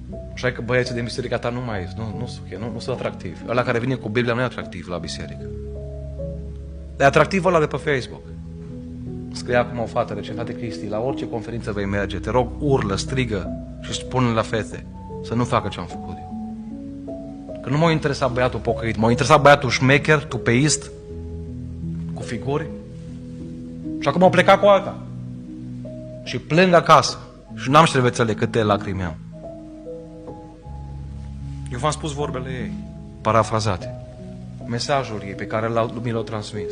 Așa că băieții din biserica ta nu sunt atractivi. Ăla care vine cu Biblia nu e atractiv la biserică. E atractiv ăla de pe Facebook. Scrie acum o fată recent, frate Cristi, la orice conferință vei merge, te rog, urlă, strigă și spune la fete să nu facă ce am făcut eu. Că nu m-a interesat băiatul pocăit, m-a interesat băiatul șmecher, tupeist, cu figuri. Și acum au plecat cu alta. Și plâng acasă. Și n-am șervețele câte lacrimi am. Eu v-am spus vorbele ei, parafrazate. Mesajul ei pe care mi l-au transmis.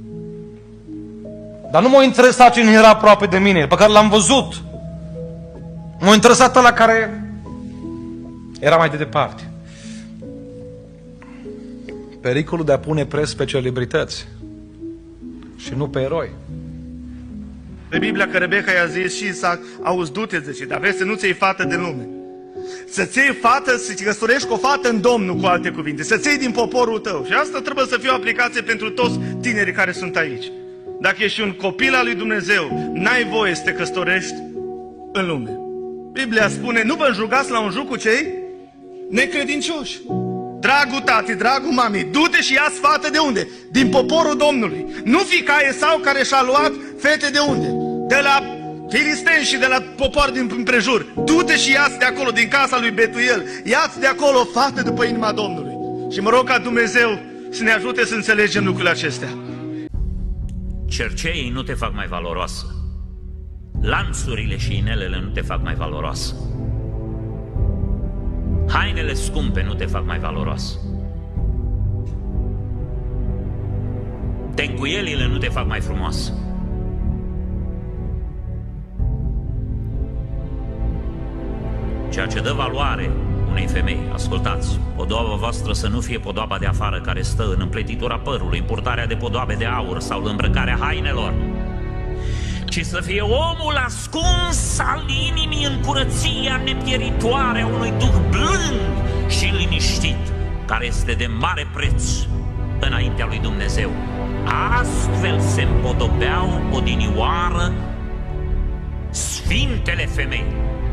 Dar nu m-a interesat cine era aproape de mine, pe care l-am văzut. M-a interesat ăla care era mai de departe. Pericolul de a pune preț pe celebrități și nu pe eroi. Pe Biblia că Rebecca i-a zis și Isaac, auzi, du-te, zice, dar vrei să nu-ți iei fată de lume. Să-ți iei fată, să-ți căsătorești cu o fată în Domnul, cu alte cuvinte. Să-ți iei din poporul tău. Și asta trebuie să fie o aplicație pentru toți tinerii care sunt aici. Dacă ești un copil al lui Dumnezeu, n-ai voie să te căsătorești în lume. Biblia spune, nu vă înjugați la un juc cu cei necredincioși. Dragul tati, dragul mami, du-te și ia-ți fată de unde? Din poporul Domnului. Nu fi ca Esau care și-a luat fete de unde? De la filisteni și de la popor din împrejur. Du-te și ia-ți de acolo, din casa lui Betuel. Ia-ți de acolo o fată după inima Domnului. Și mă rog ca Dumnezeu să ne ajute să înțelegem lucrurile acestea. Cerceii nu te fac mai valoroasă. Lanțurile și inelele nu te fac mai valoroasă. Hainele scumpe nu te fac mai valoroasă. Tencuielile nu te fac mai frumoasă. Ceea ce dă valoare unei femei, ascultați, podoaba voastră să nu fie podoaba de afară care stă în împletitura părului, în purtarea de podoabe de aur sau în îmbrăcarea hainelor, ci să fie omul ascuns al inimii în curăția nepieritoare a unui duh blând și liniștit, care este de mare preț înaintea lui Dumnezeu. Astfel se împodobeau odinioară sfintele femei.